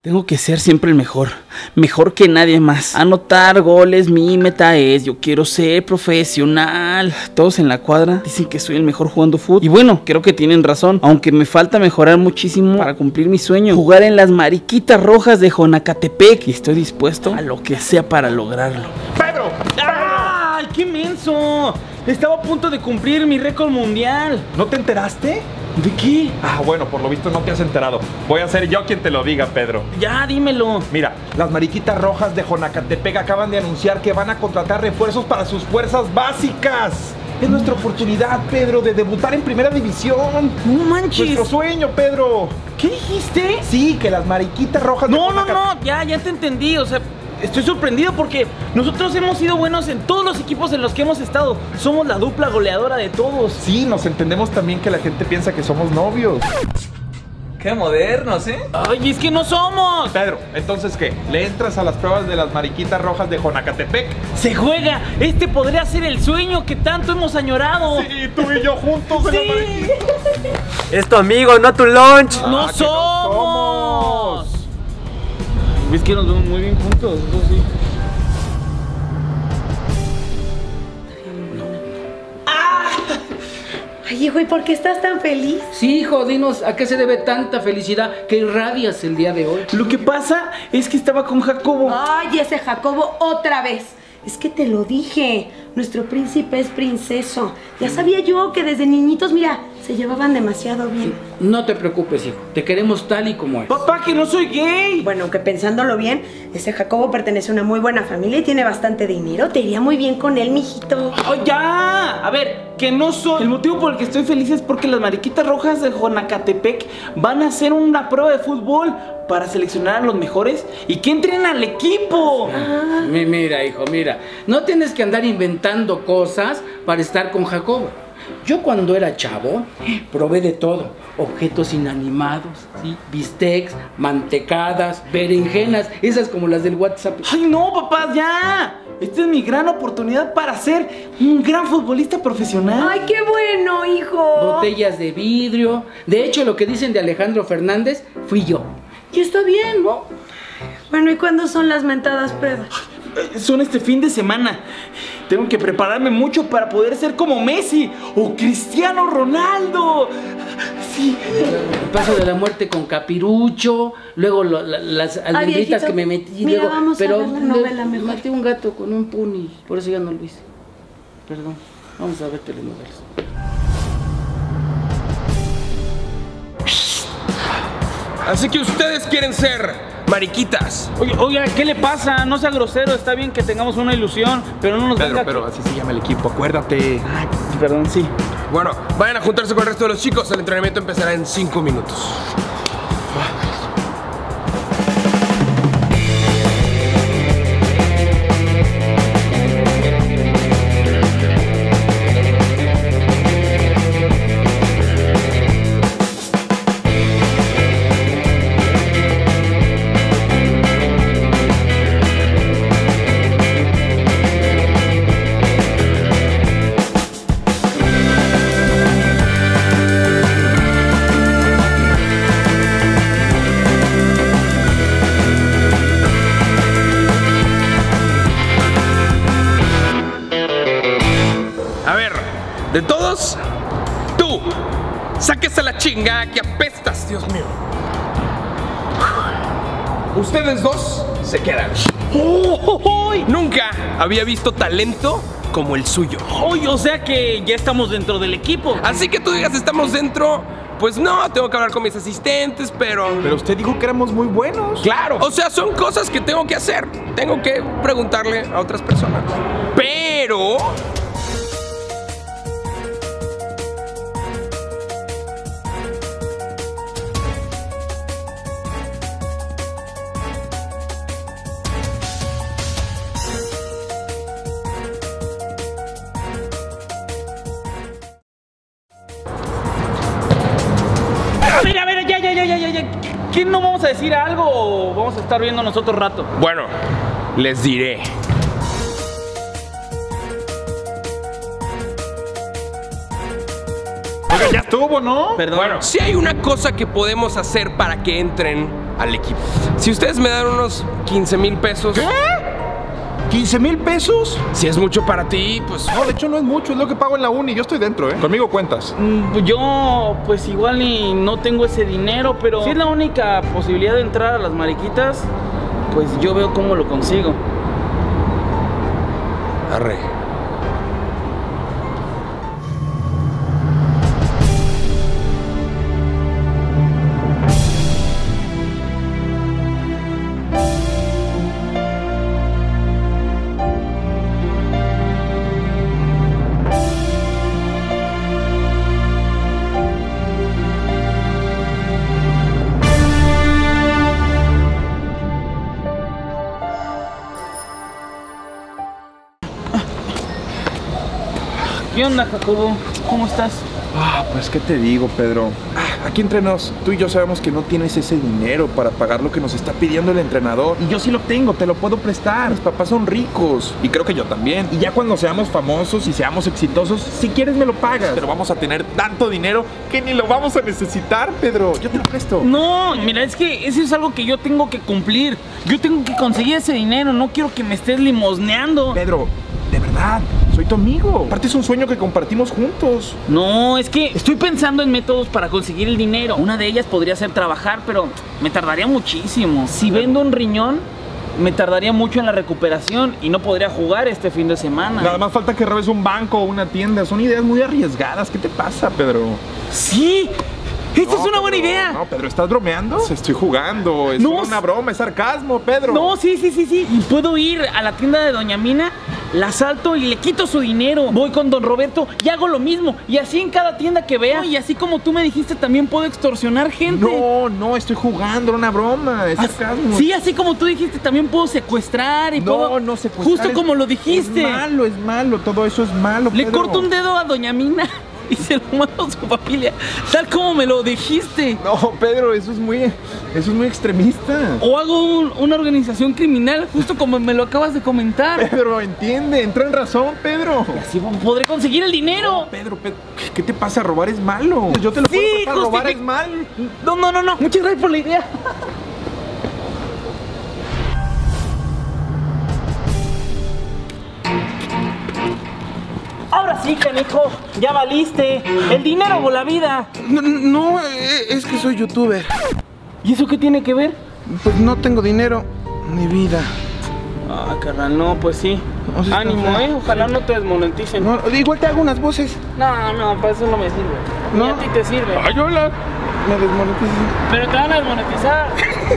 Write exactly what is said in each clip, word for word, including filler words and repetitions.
Tengo que ser siempre el mejor, mejor que nadie más. Anotar goles, mi meta es, yo quiero ser profesional. Todos en la cuadra dicen que soy el mejor jugando fútbol. Y bueno, creo que tienen razón, aunque me falta mejorar muchísimo para cumplir mi sueño. Jugar en las Mariquitas Rojas de Jonacatepec. Y estoy dispuesto a lo que sea para lograrlo. ¡Pedro! ¡Ay, qué menso! Estaba a punto de cumplir mi récord mundial. ¿No te enteraste? ¿De qué? Ah, bueno, por lo visto no te has enterado. Voy a ser yo quien te lo diga, Pedro. Ya, dímelo. Mira, las Mariquitas Rojas de Jonacatepec acaban de anunciar que van a contratar refuerzos para sus fuerzas básicas. Es nuestra oportunidad, Pedro, de debutar en primera división. No manches. Nuestro sueño, Pedro. ¿Qué dijiste? Sí, que las Mariquitas Rojas de No, no, Jonacatepec... no, ya, ya te entendí, o sea, estoy sorprendido porque nosotros hemos sido buenos en todos los equipos en los que hemos estado. Somos la dupla goleadora de todos. Sí, nos entendemos también que la gente piensa que somos novios. Qué modernos, ¿eh? Ay, es que no somos. Pedro, ¿entonces qué? ¿Le entras a las pruebas de las Mariquitas Rojas de Jonacatepec? Se juega, este podría ser el sueño que tanto hemos añorado. Sí, tú y yo juntos en Sí. las Mariquitas. Es tu amigo, no tu lunch. ¡No Ah, que somos! no somos. Es que nos vemos muy bien juntos, eso sí. Ay, hijo, ¿y por qué estás tan feliz? Sí, hijo, dinos, ¿a qué se debe tanta felicidad que irradias el día de hoy? Lo que pasa es que estaba con Jacobo. Ay, ese Jacobo otra vez. Es que te lo dije, nuestro príncipe es princeso. Ya sabía yo que desde niñitos, mira, se llevaban demasiado bien. No te preocupes, hijo, te queremos tal y como eres. Papá, que no soy gay. Bueno, aunque pensándolo bien, ese Jacobo pertenece a una muy buena familia y tiene bastante dinero. Te iría muy bien con él, mijito. ¡Oh, ya! A ver, que no soy. El motivo por el que estoy feliz es porque las Mariquitas Rojas de Jonacatepec van a hacer una prueba de fútbol para seleccionar a los mejores y que entren al equipo. Ah. Mi- Mira, hijo, mira, no tienes que andar inventando cosas para estar con Jacobo. Yo cuando era chavo, probé de todo. Objetos inanimados, ¿sí? Bistecs, mantecadas, berenjenas, esas como las del WhatsApp. ¡Ay, no, papá, ya! Esta es mi gran oportunidad para ser un gran futbolista profesional. Ay, qué bueno, hijo. Botellas de vidrio. De hecho, lo que dicen de Alejandro Fernández, fui yo. Y está bien, ¿no? Bueno, ¿y cuándo son las mentadas pruebas? Son este fin de semana. Tengo que prepararme mucho para poder ser como Messi o Cristiano Ronaldo. Sí. El paso de la muerte con Capirucho, luego lo- la- las almendritas viejito, que me metí, mira, luego, vamos a pero ver la le- novela mejor. maté un gato con un puni, por eso ya no lo hice. Perdón, vamos a ver telenovelas. Así que ustedes quieren ser mariquitas. Oye, oiga, ¿qué le pasa? No sea grosero, está bien que tengamos una ilusión, pero no nos Pedro, venga... pero así se llama el equipo, acuérdate. Ay, perdón, sí. Bueno, vayan a juntarse con el resto de los chicos. El entrenamiento empezará en cinco minutos. A ver, de todos, tú, sáquese la chinga que apestas, Dios mío. Ustedes dos se quedan. ¡Oh, oh, oh! Nunca había visto talento como el suyo. Oye, o sea que ya estamos dentro del equipo. Así que tú digas, estamos dentro. Pues no, tengo que hablar con mis asistentes, pero... Pero usted dijo que éramos muy buenos. Claro, o sea, son cosas que tengo que hacer. Tengo que preguntarle a otras personas. Pero... A ver, a ver, ya, ya, ya, ya, ya, ya. ¿Qué no vamos a decir algo o vamos a estar viendo nosotros rato? Bueno, les diré. Oiga, ya estuvo, ¿no? Perdón. Bueno, si hay una cosa que podemos hacer para que entren al equipo. Si ustedes me dan unos quince mil pesos... ¿Qué? ¿quince mil pesos? Si es mucho para ti, pues... No, de hecho no es mucho, es lo que pago en la uni. Yo estoy dentro, ¿eh? Conmigo cuentas. Mm, Yo, pues igual y no tengo ese dinero, pero si es la única posibilidad de entrar a las mariquitas, pues yo veo cómo lo consigo. Arre. ¿Qué onda, Jacobo? ¿Cómo estás? Ah, pues qué te digo, Pedro. Ah, aquí entre nos, tú y yo sabemos que no tienes ese dinero para pagar lo que nos está pidiendo el entrenador. Y yo sí lo tengo, te lo puedo prestar. Mis papás son ricos. Y creo que yo también. Y ya cuando seamos famosos y seamos exitosos, si quieres me lo pagas. Pero vamos a tener tanto dinero que ni lo vamos a necesitar, Pedro. Yo te lo presto. No, mira, es que eso es algo que yo tengo que cumplir. Yo tengo que conseguir ese dinero, no quiero que me estés limosneando. Pedro, de verdad, soy tu amigo. Aparte es un sueño que compartimos juntos. No, es que estoy pensando en métodos para conseguir el dinero. Una de ellas podría ser trabajar, pero me tardaría muchísimo. Si vendo un riñón, me tardaría mucho en la recuperación y no podría jugar este fin de semana. Nada más falta que robes un banco o una tienda. Son ideas muy arriesgadas. ¿Qué te pasa, Pedro? ¡Sí! ¡Esta No, es una buena Pedro, idea! No, Pedro, ¿estás bromeando? Estoy jugando. Es No, solo una broma, es sarcasmo, Pedro. No, sí, sí, sí, sí. Y puedo ir a la tienda de Doña Mina, la asalto y le quito su dinero. Voy con Don Roberto y hago lo mismo. Y así en cada tienda que vea. Y así como tú me dijiste, también puedo extorsionar gente. No, no, estoy jugando, era una broma, es As- sarcasmo. Sí, así como tú dijiste, también puedo secuestrar y No, puedo... no secuestrar. Justo es- como lo dijiste. Es malo, es malo, todo eso es malo, Le Pedro. corto un dedo a Doña Mina y se lo mando a su familia, tal como me lo dijiste. No, Pedro, eso es muy, eso es muy extremista. O hago un- una organización criminal, justo como me lo acabas de comentar. Pedro, entiende, entra en razón, Pedro. Así podré conseguir el dinero. Pedro, Pedro, ¿qué te pasa? Robar es malo. Yo te lo Sí, puedo prestar, robar justific- es mal. No, no, no, no. Muchas gracias por la idea. Ahora sí, canijo, ya valiste. El dinero o la vida. No, no, eh, es que soy youtuber. ¿Y eso qué tiene que ver? Pues no tengo dinero ni vida. Ah, carnal, no, pues sí. No, sí está Ánimo, feo. eh. Ojalá no te desmoneticen. No, igual te hago unas voces. No, no, para eso no me sirve. Ni No. a ti te sirve. Ay, hola. Me desmonetizan. Pero te van a desmonetizar.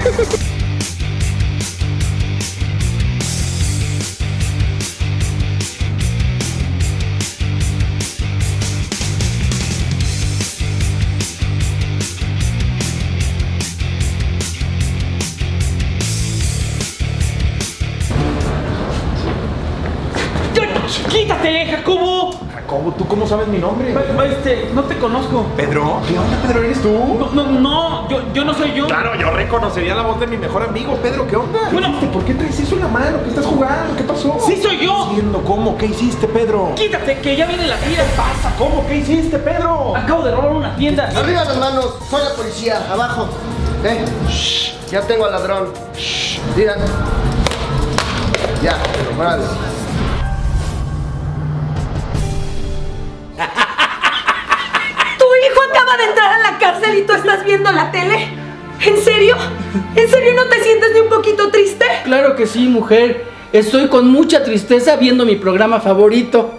¡Quítate, Jacobo! Jacobo, ¿tú cómo sabes mi nombre? Va- va, Este, no te conozco. Pedro, ¿qué onda, Pedro? ¿Eres tú? No, no, no, yo, yo no soy yo. Claro, yo reconocería la voz de mi mejor amigo, Pedro, ¿qué onda? Bueno. ¿Hiciste? ¿Por qué traes eso en la mano? ¿Qué estás jugando? ¿Qué pasó? ¡Sí soy yo! Haciendo ¿cómo? ¿Qué hiciste, Pedro? ¡Quítate, que ya viene la tira! pasa? ¿Cómo? ¿Qué hiciste, Pedro? Acabo de robar una tienda. Arriba las manos, soy la policía, abajo. Eh, shh, ya tengo al ladrón. Shh, mira. Ya, órale. ¿Tu hijo acaba de entrar a la cárcel y tú estás viendo la tele? ¿En serio? ¿En serio no te sientes ni un poquito triste? Claro que sí, mujer. Estoy con mucha tristeza viendo mi programa favorito.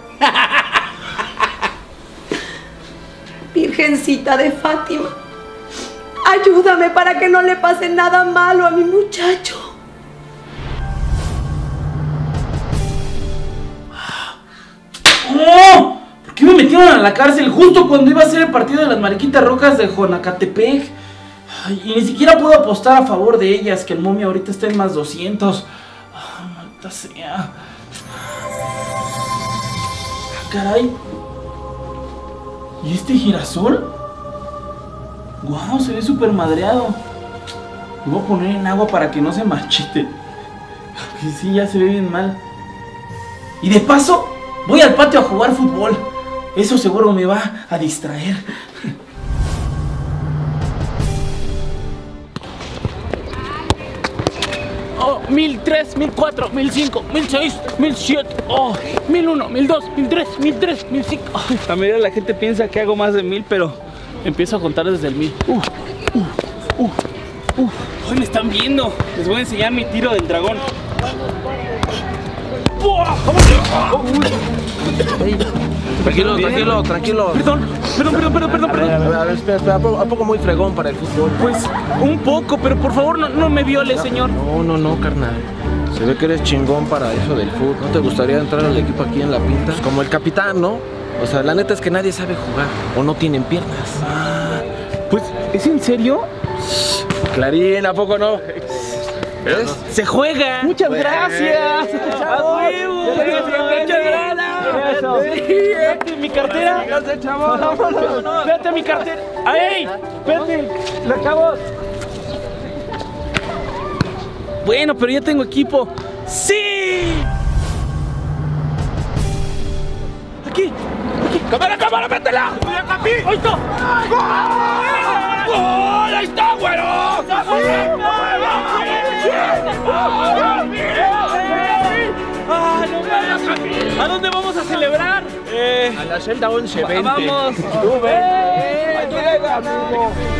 Virgencita de Fátima, ayúdame para que no le pase nada malo a mi muchacho. ¡Oh! ¿Por qué me metieron a la cárcel justo cuando iba a ser el partido de las Mariquitas Rojas de Jonacatepec? Ay, y ni siquiera puedo apostar a favor de ellas, que el momio ahorita está en más doscientos. Ay, maldita sea. Ah, caray. ¿Y este girasol? Guau, se ve súper madreado. Lo voy a poner en agua para que no se marchite. Porque sí, ya se ve bien mal. Y de paso, voy al patio a jugar fútbol. Eso seguro me va a distraer. Oh, mil tres, mil cuatro, mil cinco, mil seis, mil siete, oh, mil uno, mil dos, mil tres, mil tres, mil cinco. La mayoría de la gente piensa que hago más de mil, pero empiezo a contar desde el mil. Uh, uh, uh, uh. Hoy me están viendo. Les voy a enseñar mi tiro del dragón. Tranquilo, tranquilo, tranquilo. Perdón, perdón, perdón, perdón, perdón, perdón. A ver, a ver, espera, espera, ¿a poco, a poco muy fregón para el fútbol? Pues un poco, pero por favor no, no me viole, señor. No, no, no, carnal. Se ve que eres chingón para eso del fútbol. ¿No te gustaría entrar al equipo aquí en La Pinta? Pues como el capitán, ¿no? O sea, la neta es que nadie sabe jugar o no tienen piernas. Ah, pues, ¿es en serio? Clarín, ¿a poco no? ¿Ves? ¡Se juega! ¡Muchas gracias! ¡A huevo! ¡Muchas gracias! ¡Espérate mi cartera! ¡Espérate mi cartera! ¡Ay! ¡Espérate! ¡La acabo! Bueno, pero ya tengo equipo. ¡Sí! ¡Aquí! ¡Aquí! ¡Cámara, cámara, métela! ¡Ahí está! ¡Gol! ¡Ahí está, güero! ¿A dónde vamos a celebrar? Eh, a la celda once veinte. Vamos. Tú ven. Ahí llega, amigo.